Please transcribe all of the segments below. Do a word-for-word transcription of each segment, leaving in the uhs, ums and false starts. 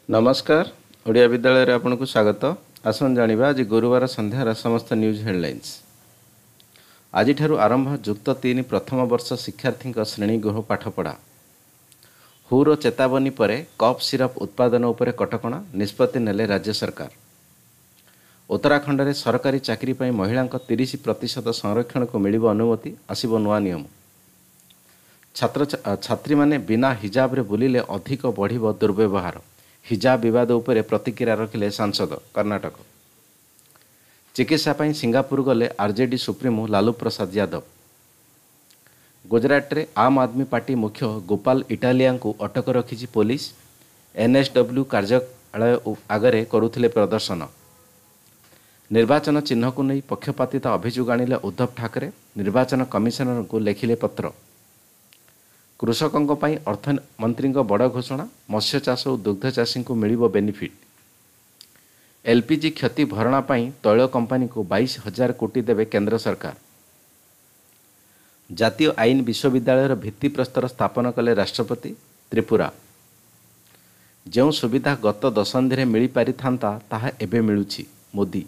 नमस्कार ओडिया विद्यालय रे आपनको स्वागत। आसन जानिबा आज गुरुवार संध्यार समस्त न्यूज हेडलाइंस। आज ठारू आरंभ जुक्त तीन प्रथम वर्ष शिक्षार्थी श्रेणी गृह पाठपढ़ा। हुर चेतावनी पर कफ सिरप उत्पादन उपर कटकणा निष्पत्ति नेले राज्य सरकार। उत्तराखंड में सरकारी चाकरी पर महिला तीस प्रतिशत संरक्षण को मिलिब अनुमति आसिब नुआ नियम। छात्र छात्री माने बिना हिजाब रे बुलिले अधिक बढ़िब दुर्व्यवहार। हिजाब विवाद उपरे प्रतिक्रिया रखिले सांसद। कर्नाटक चिकित्सा पाई सिंगापुर गले आरजेडी सुप्रीमो लालू प्रसाद यादव। गुजरात रे आम आदमी पार्टी मुख्य गोपाल इटालिया को अटक रखी पुलिस। एनएसडब्ल्यू कार्यालय आगरे करुथिले प्रदर्शन। निर्वाचन चिन्ह को नहीं पक्षपातिता अभियोग आनिले उद्धव ठाकरे। निर्वाचन कमिशनर को लेखिले पत्र। कृषकों पर अर्थमंत्री बड़ घोषणा। मत्स्य चाष और दुग्ध चाषी को मिलिब बेनिफिट। एलपीजी क्षति भरणा पाई तैल कंपानी को बाईस हजार कोटी देवे केंद्र सरकार। जातीय आईन विश्वविद्यालय भित्तिप्रस्तर स्थापन कले राष्ट्रपति। त्रिपुरा जो सुविधा गत दशंधि मिल पारि थांता ताहा एबे मिलुछि। मोदी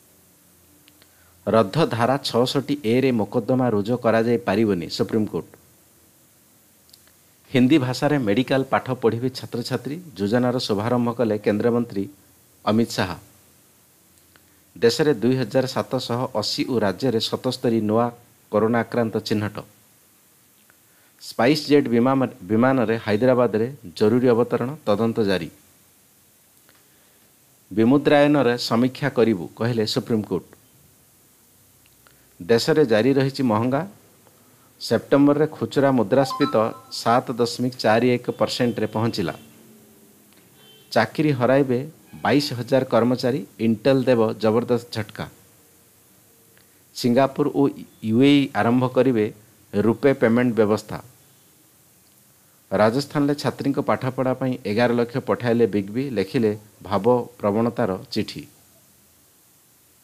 रद्द धारा छठी ए रे मोकद्दमा रुजु करा जाय पारिबनी सुप्रीमकोर्ट। हिंदी भाषा रे मेडिकल पाठ पढ़िबे छात्र छात्री योजनार शुभारंभ कले केंद्रमंत्री अमित शाह। देश में दुई हजार सातश अशी और राज्य में सतस्तरी नुआ कोरोना आक्रांत चिन्हट। स्पाइस जेट विमान विमान रे हैदराबाद रे जरूरी अवतरण तदंत जारी। विमुद्रायन रे समीक्षा करिबु कहले सुप्रीमकोर्ट। देश में जारी रही महंगा। सेप्टेम्बर रे खुचरा मुद्रास्फीति सात दशमिक चार एक परसेंट रे पहुँचला। चाकरी हराइबे बाईस हजार कर्मचारी। इंटेल देव जबरदस्त झटका। सिंगापुर और यूएई आरंभ करिवे रुपे पेमेंट व्यवस्था। राजस्थान ले छात्री पाठपढ़ा एगार लक्ष पठाइले बिग बी। लेखिले भाव प्रवणतार चिठी।